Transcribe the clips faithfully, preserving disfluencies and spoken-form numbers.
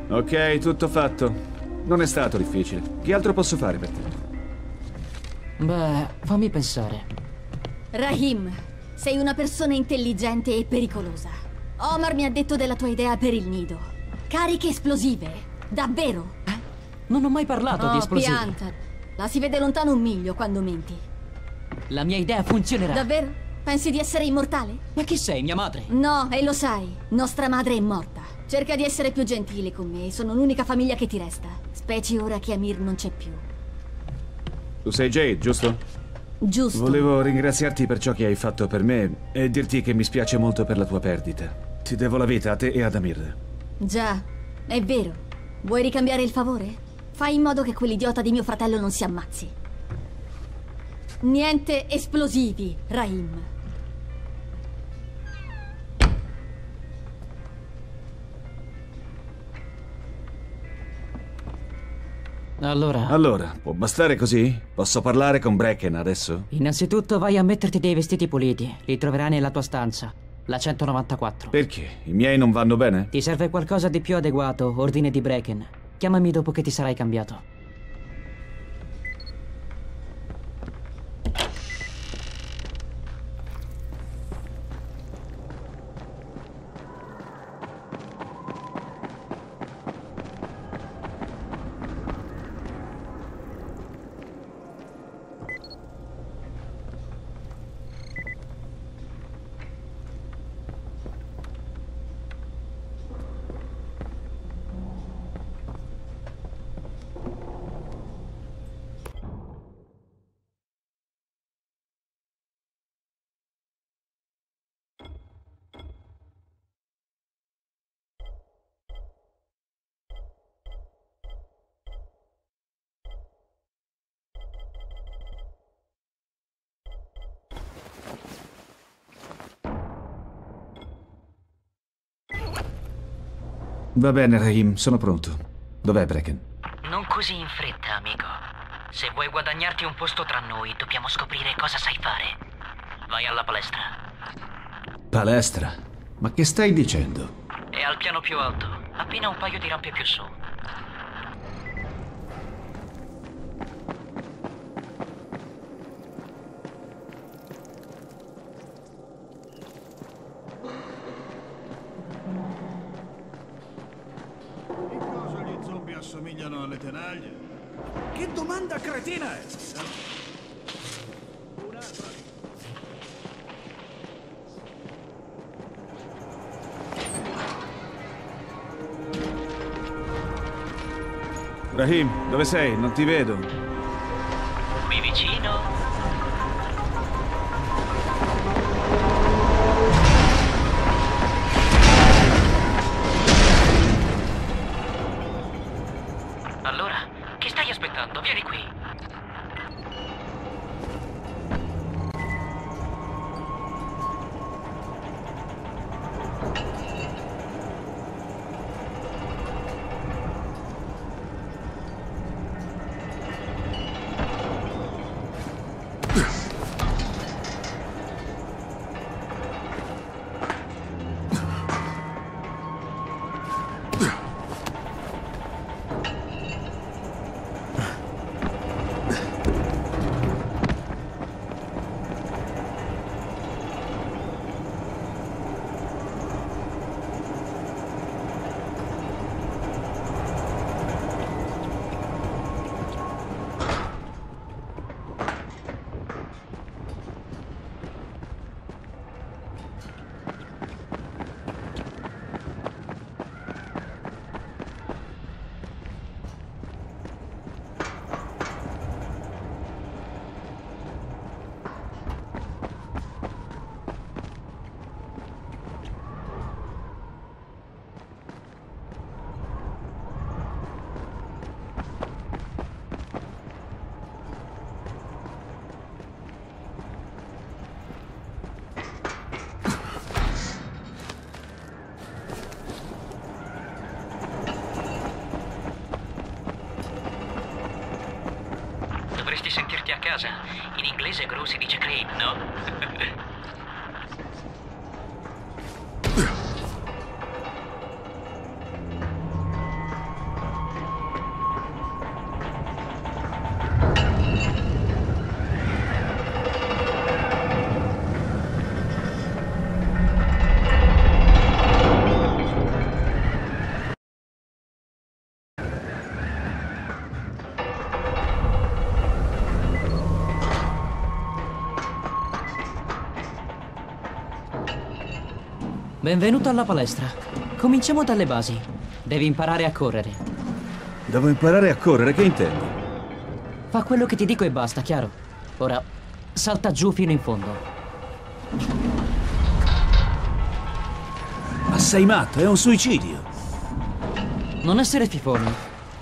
Ok, tutto fatto. Non è stato difficile. Che altro posso fare per te? Beh, fammi pensare. Rahim, sei una persona intelligente e pericolosa. Omar mi ha detto della tua idea per il nido. Cariche esplosive. Davvero? Eh? Non ho mai parlato oh, di esplosivi. pianta. La si vede lontano un miglio quando menti. La mia idea funzionerà. Davvero? Pensi di essere immortale? Ma chi sei, mia madre? No, e lo sai. Nostra madre è morta. Cerca di essere più gentile con me. Sono l'unica famiglia che ti resta. Specie ora che Amir non c'è più. Tu sei Jade, giusto? Giusto. Volevo ringraziarti per ciò che hai fatto per me e dirti che mi spiace molto per la tua perdita. Ti devo la vita a te e ad Amir. Già, è vero. Vuoi ricambiare il favore? Fai in modo che quell'idiota di mio fratello non si ammazzi. Niente esplosivi, Rahim. Allora... Allora, può bastare così? Posso parlare con Brecken adesso? Innanzitutto vai a metterti dei vestiti puliti. Li troverai nella tua stanza, la centonovantaquattro. Perché? I miei non vanno bene? Ti serve qualcosa di più adeguato, ordine di Brecken. Chiamami dopo che ti sarai cambiato. Va bene, Rahim, sono pronto. Dov'è Brecken? Non così in fretta, amico. Se vuoi guadagnarti un posto tra noi, dobbiamo scoprire cosa sai fare. Vai alla palestra. Palestra? Ma che stai dicendo? È al piano più alto, appena un paio di rampe più su. Assomigliano alle tenaglie? Che domanda cretina è? Un'altra. Rahim, dove sei? Non ti vedo. Qui vicino. Allora, che stai aspettando? Vieni qui. Dovresti sentirti a casa. In inglese gru si dice crane, no? Benvenuto alla palestra. Cominciamo dalle basi. Devi imparare a correre. Devo imparare a correre, che intendi? Fa quello che ti dico e basta, chiaro? Ora, salta giù fino in fondo. Ma sei matto, è un suicidio. Non essere fifone.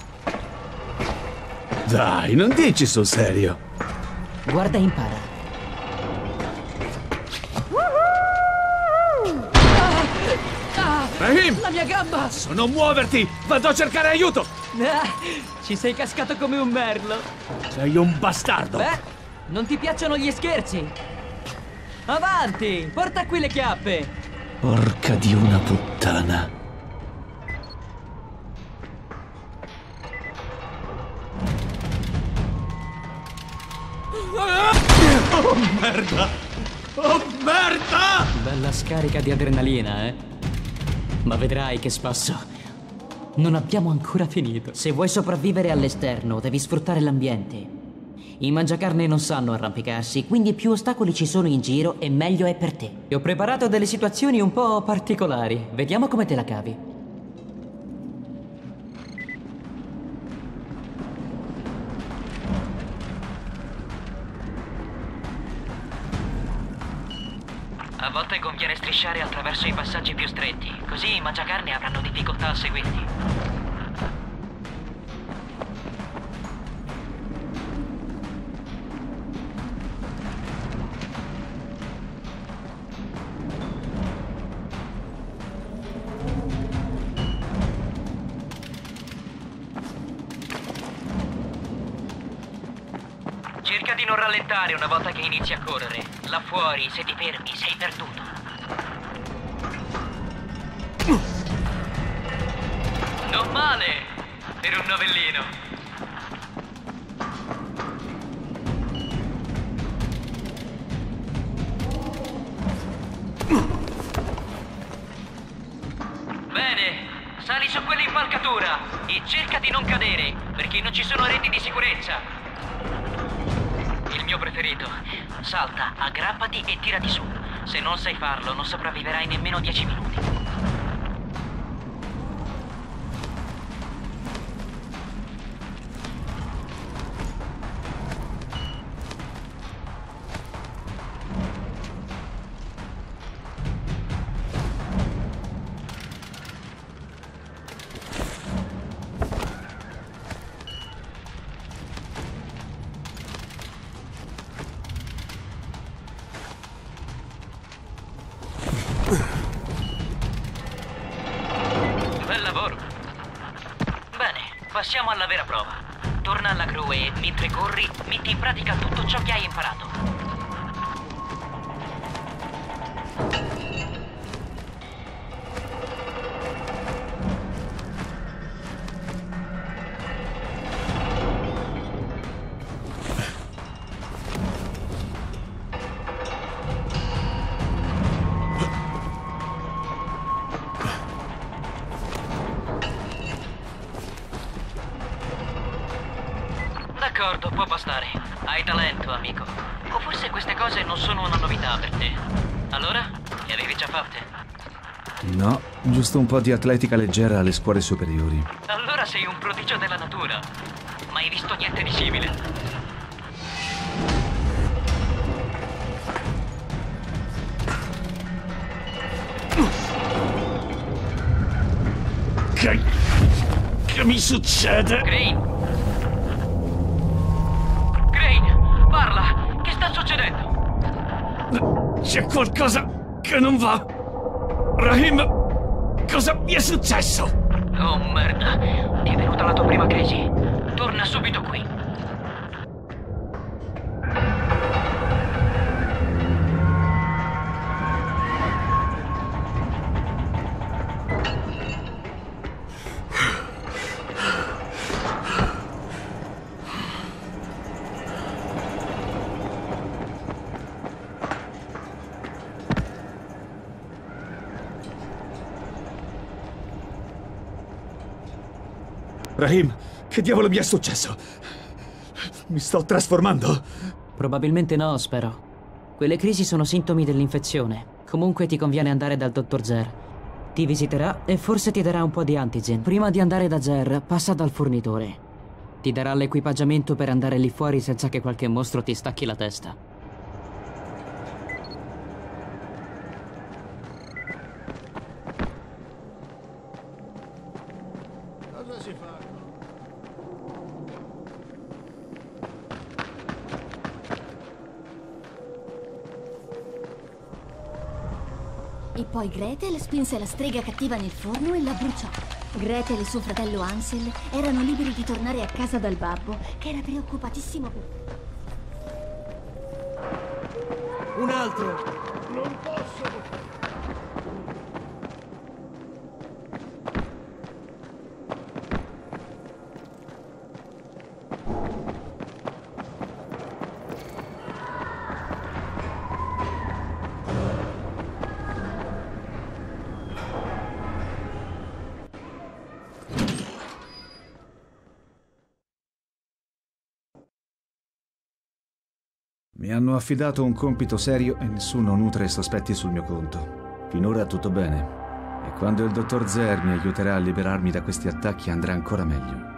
Dai, non dici sul serio. Guarda e impara. Rahim! La mia gamba! Non muoverti! Vado a cercare aiuto! Ah, ci sei cascato come un merlo. Sei un bastardo! Beh, non ti piacciono gli scherzi? Avanti! Porta qui le chiappe! Porca di una puttana! Oh merda! Oh merda! Bella scarica di adrenalina, eh? Ma vedrai che spasso. Non abbiamo ancora finito. Se vuoi sopravvivere all'esterno, devi sfruttare l'ambiente. I mangiacarne non sanno arrampicarsi, quindi più ostacoli ci sono in giro e meglio è per te. Ti ho preparato delle situazioni un po' particolari. Vediamo come te la cavi. A volte conviene strisciare attraverso i passaggi più stretti, così i mangiacarne avranno difficoltà a seguirti. Cerca di non rallentare una volta che inizi a correre. Là fuori, se ti fermi, sei perduto. Non male, per un novellino. Bene, sali su quell'impalcatura e cerca di non cadere, perché non ci sono reti di sicurezza. Il mio preferito. Salta, aggrappati e tirati su. Se non sai farlo, non sopravviverai nemmeno dieci minuti. Bel lavoro. Bene, passiamo alla vera prova. Torna alla gru e, mentre corri, metti in pratica tutto ciò che hai imparato. D'accordo, può bastare. Hai talento, amico. O forse queste cose non sono una novità per te. Allora, le avevi già fatte? No, giusto un po' di atletica leggera alle scuole superiori. Allora sei un prodigio della natura. Mai visto niente di simile? Che... che mi succede? Crane! Crane, parla! Che sta succedendo? C'è qualcosa che non va. Rahim, cosa mi è successo? Oh merda, ti è venuta la tua prima crisi. Torna subito qui. Rahim, che diavolo mi è successo? Mi sto trasformando? Probabilmente no, spero. Quelle crisi sono sintomi dell'infezione. Comunque ti conviene andare dal dottor Zer. Ti visiterà e forse ti darà un po' di antigen. Prima di andare da Zer, passa dal fornitore. Ti darà l'equipaggiamento per andare lì fuori senza che qualche mostro ti stacchi la testa. Cosa si fa? E poi Gretel spinse la strega cattiva nel forno e la bruciò. Gretel e suo fratello Hansel erano liberi di tornare a casa dal babbo, che era preoccupatissimo per... Un altro! Non posso! Mi hanno affidato un compito serio e nessuno nutre sospetti sul mio conto. Finora tutto bene. E quando il dottor Zer mi aiuterà a liberarmi da questi attacchi andrà ancora meglio.